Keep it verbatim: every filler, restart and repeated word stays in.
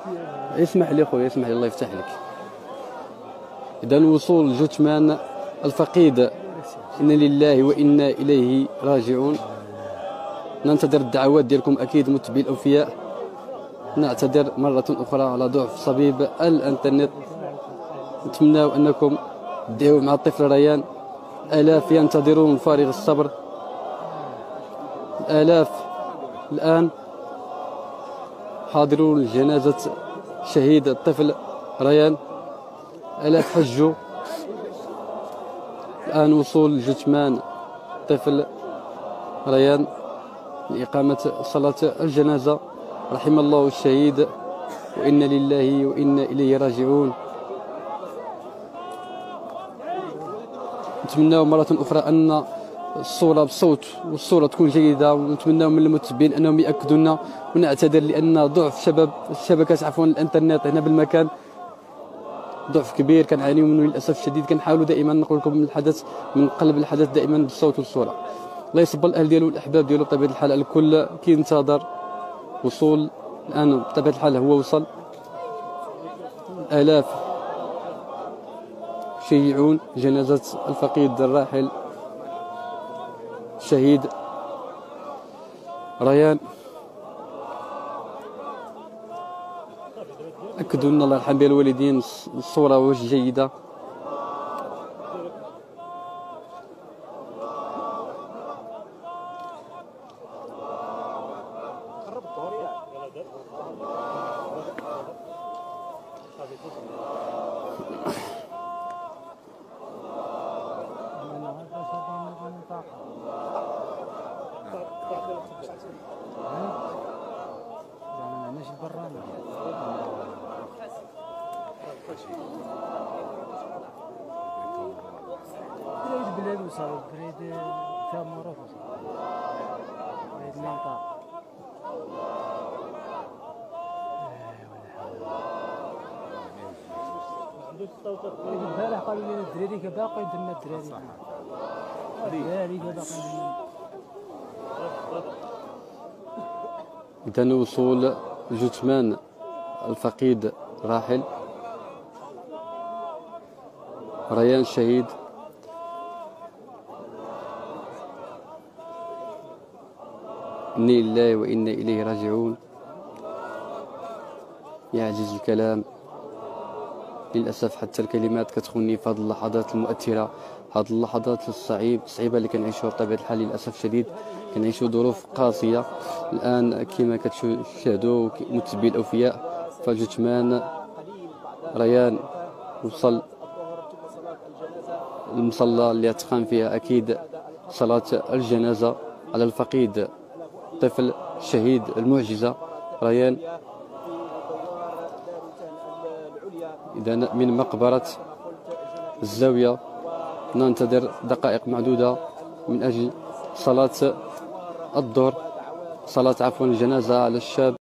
اسمح لي خويا، اسمح لي، الله يفتح لك. إذا وصول جثمان الفقيد، إنا لله وإنا إليه راجعون. ننتظر الدعوات ديالكم أكيد متبعي الأوفياء. نعتذر مرة أخرى على ضعف صبيب الإنترنت. نتمنى أنكم تدعوا مع الطفل ريان. آلاف ينتظرون فارغ الصبر، آلاف الآن حاضرون لجنازة شهيد الطفل ريان. آلاف حجوا الآن وصول جثمان طفل ريان لإقامة صلاة الجنازة. رحم الله الشهيد وإنا لله وإنا إليه راجعون. نتمنى مرة أخرى أن الصورة بالصوت والصورة تكون جيدة، ونتمنى من المتبعين أنهم يأكدوا لنا. ونعتذر لأن ضعف شباب الشبكات عفوا الإنترنت هنا بالمكان ضعف كبير كنعانيو منه للأسف الشديد. كنحاولوا دائما نقول لكم من الحدث، من قلب الحدث دائما بالصوت والصورة. الله يصبر الأهل ديالو والأحباب ديالو. بطبيعة الحال الكل كينتظر وصول. الآن بطبيعة الحال هو وصل. آلاف يشيعون جنازة الفقيد الراحل الشهيد ريان. أكدوا لنا الله يرحم بها الوالدين الصورة واش جيدة. البلاد وصلوا بريد فيها معروف بريد المنطقة. البارح قالوا لي الدراري باقي درنا الدراري الدراري باقي. إذا وصول جثمان الفقيد راحل ريان الشهيد. إنا لله وإنا إليه راجعون. يعجز الكلام للأسف، حتى الكلمات كتخوني في هذه اللحظات المؤثرة، هذه اللحظات الصعيب الصعيبة اللي كنعيشوها بطبيعة الحال. للأسف الشديد كنعيشوا ظروف قاسية الآن كما كتشاهدوا متبعي الأوفياء. فجثمان ريان وصل المصلى اللي تقام فيها أكيد صلاة الجنازة على الفقيد طفل الشهيد المعجزة ريان. إذا من مقبرة الزاوية ننتظر دقائق معدودة من أجل صلاة الظهر، صلاة عفوا الجنازة على الشاب